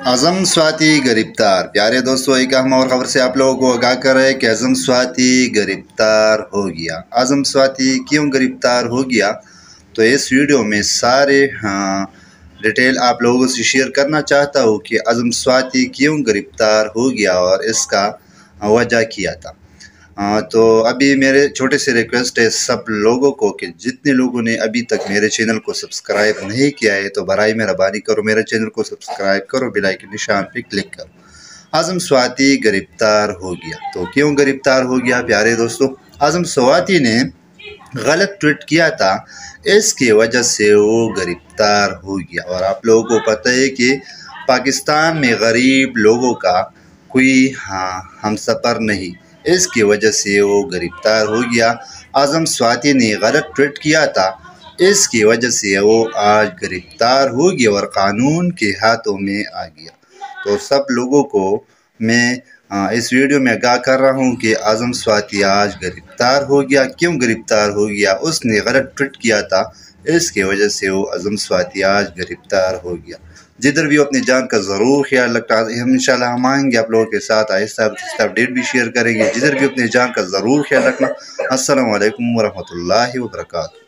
اعظم سواتی گرفتار۔ پیارے دوستو، ایک اہم اور خبر سے آپ لوگوں کو آگاہ کر رہے کہ اعظم سواتی گرفتار ہو گیا۔ اعظم سواتی کیوں گرفتار ہو گیا؟ تو اس ویڈیو میں سارے ڈیٹیل آپ لوگوں سے شیئر کرنا چاہتا ہوں کہ اعظم سواتی کیوں گرفتار ہو گیا اور اس کا وجہ کیا تھا۔ تو ابھی میرے چھوٹے سے ریکویسٹ ہے سب لوگوں کو کہ جتنے لوگوں نے ابھی تک میرے چینل کو سبسکرائب نہیں کیا ہے تو برائے مہربانی کرو میرے چینل کو سبسکرائب کرو، بیل آئیکن نشان پہ کلک کرو۔ اعظم سواتی گرفتار ہو گیا۔ تو کیوں گرفتار ہو گیا پیارے دوستو؟ اعظم سواتی نے غلط ٹویٹ کیا تھا، اس کی وجہ سے وہ گرفتار ہو گیا۔ اور آپ لوگوں کو پتہ ہے کہ پاکستان میں غریب لوگوں کا کوئی ہم سفر نہیں، اس کی وجہ سے وہ گرفتار ہو گیا۔ اعظم سواتی نے غلط ٹویٹ کیا تھا، اس کی وجہ سے وہ آج گرفتار ہو گیا اور قانون کے ہاتھوں میں آ گیا۔ تو سب لوگوں کو میں اس ویڈیو میں آگاہ کر رہا ہوں کہ اعظم سواتی آج گرفتار ہو گیا۔ کیوں گرفتار ہو گیا؟ اس نے غلط ٹویٹ کیا تھا، اس کی وجہ سے وہ اعظم سواتی آج گرفتار ہو گیا۔ جدھر بھی اپنی جان کا ضرور خیال رکھنا، ہم انشاءاللہ ہم آئیں گے آپ لوگوں کے ساتھ آہستہ آہستہ اپڈیٹ بھی شیئر کریں گے۔ جدھر بھی اپنی جان کا ضرور خیال رکھنا۔ السلام علیکم ورحمۃ اللہ وبرکاتہ۔